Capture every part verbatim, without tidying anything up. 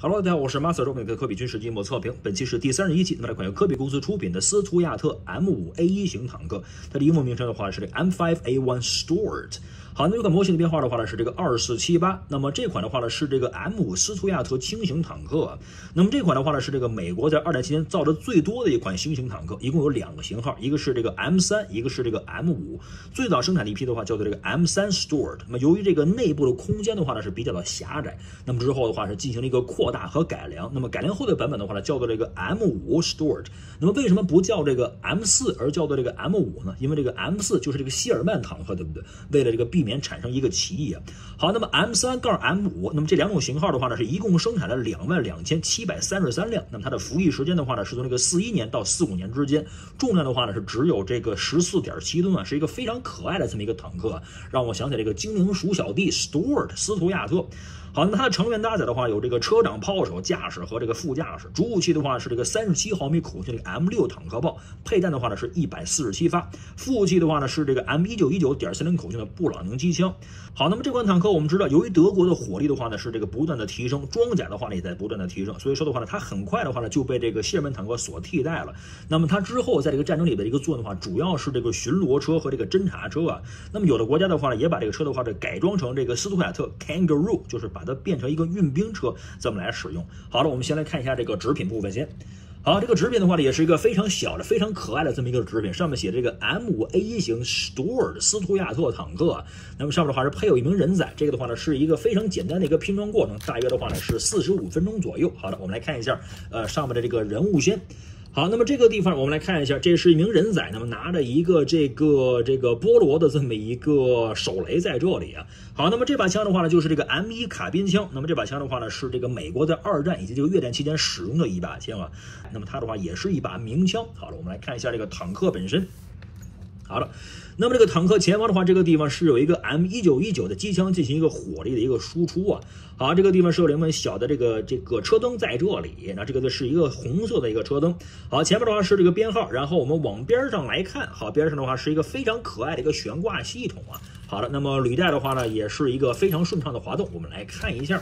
Hello， 大家好，我是 Master 周本科科比军事机模测评，本期是第三十一期。那么这款由科比公司出品的斯图亚特 M 五 A 一 型坦克，它的英文名称的话是这个 M 五 A 一 Stuart。好，那这款模型的编号的话呢是这个二四七八。那么这款的话呢是这个 M 五 斯图亚特轻型坦克。那么这款的话呢是这个美国在二战期间造的最多的一款新型坦克，一共有两个型号，一个是这个 M 三，一个是这个 M 五。最早生产的一批的话叫做这个 M 三 Stuart。那么由于这个内部的空间的话呢是比较的狭窄，那么之后的话是进行了一个扩大和改良。那么改良后的版本的话呢叫做这个 M 五 Stuart。那么为什么不叫这个 M 四 而叫做这个 M 五 呢？因为这个 M 四 就是这个谢尔曼坦克，对不对？为了这个避免产生一个歧义啊。好，那么 M 三 杠 M 五，那么这两种型号的话呢是一共生产了两万两千七百三十三辆。那么它的服役时间的话呢是从这个四一年到四五年之间，重量的话呢是只有这个 十四点七吨啊，是一个非常可爱的这么一个坦克，让我想起这个精灵鼠小弟 Stuart 斯图亚特。好，那么它的成员搭载的话有这个车长、炮手、驾驶和这个副驾驶。主武器的话是这个三十七毫米口径的 M 六 坦克炮，配弹的话呢是一百四十七发。副武器的话呢是这个 M 一九一九 点三零口径的布朗宁机枪。好，那么这款坦克我们知道，由于德国的火力的话呢是这个不断的提升，装甲的话呢也在不断的提升，所以说的话呢它很快的话呢就被这个谢尔曼坦克所替代了。那么它之后在这个战争里的一个作用的话，主要是这个巡逻车和这个侦察车啊。那么有的国家的话呢也把这个车的话这改装成这个斯图亚特 Kangaroo， 就是把它变成一个运兵车这么来使用。好了，我们先来看一下这个纸品部分先。好，这个纸品的话呢，也是一个非常小的、非常可爱的这么一个纸品，上面写这个 M 五 A 一 型 Stuart 斯图亚特坦克。那么上面的话是配有一名人载，这个的话呢是一个非常简单的一个拼装过程，大约的话呢是四十五分钟左右。好的，我们来看一下，呃，上面的这个人物先。好，那么这个地方我们来看一下，这是一名人仔，那么拿着一个这个这个菠萝的这么一个手雷在这里啊。好，那么这把枪的话呢，就是这个 M 一 卡宾枪。那么这把枪的话呢，是这个美国在二战以及这个越战期间使用的一把枪啊。那么它的话也是一把名枪。好了，我们来看一下这个坦克本身。好了，那么这个坦克前方的话，这个地方是有一个 M 一九一九 的机枪进行一个火力的一个输出啊。好，这个地方是有两门小的这个这个车灯在这里，那这个是一个红色的一个车灯。好，前面的话是这个编号，然后我们往边上来看，好，边上的话是一个非常可爱的一个悬挂系统啊。好的，那么履带的话呢，也是一个非常顺畅的滑动，我们来看一下。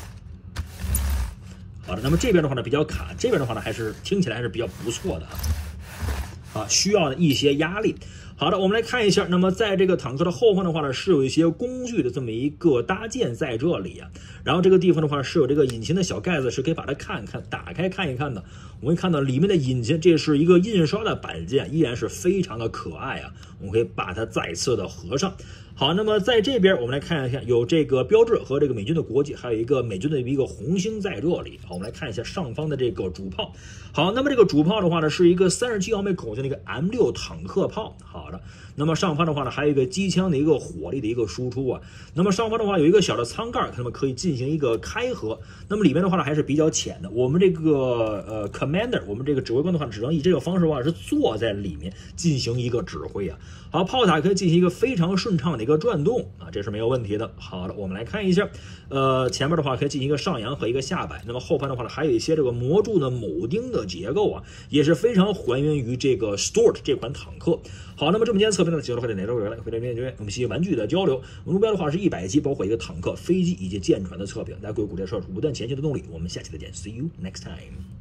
好的，那么这边的话呢比较卡，这边的话呢还是听起来还是比较不错的啊。啊，需要一些压力。好的，我们来看一下。那么在这个坦克的后方的话呢，是有一些工具的这么一个搭件在这里啊。然后这个地方的话是有这个引擎的小盖子，是可以把它看看、打开看一看的。我们可以看到里面的引擎，这是一个印刷的板件，依然是非常的可爱啊。我们可以把它再次的合上。好，那么在这边我们来看一下，有这个标志和这个美军的国旗，还有一个美军的一个红星在这里。好，我们来看一下上方的这个主炮。好，那么这个主炮的话呢，是一个三十七毫米口径的一个 M 六 坦克炮。好的，那么上方的话呢，还有一个机枪的一个火力的一个输出啊。那么上方的话有一个小的舱盖，那么可以进行一个开合。那么里面的话呢还是比较浅的。我们这个呃 commander， 我们这个指挥官的话，只能以这个方式的话是坐在里面进行一个指挥啊。好，炮塔可以进行一个非常顺畅的一个转动啊，这是没有问题的。好的，我们来看一下，呃，前面的话可以进行一个上扬和一个下摆。那么后方的话呢，还有一些这个磨铸的铆钉的结构啊，也是非常还原于这个 Stuart 这款坦克。好，那么这么今天测评的结果会在哪周回来？回来面对我们一些玩具的交流。我们目标的话是一百期，包括一个坦克、飞机以及舰船的测评，大家贵股这事儿不断前进的动力。我们下期再见 ，See you next time。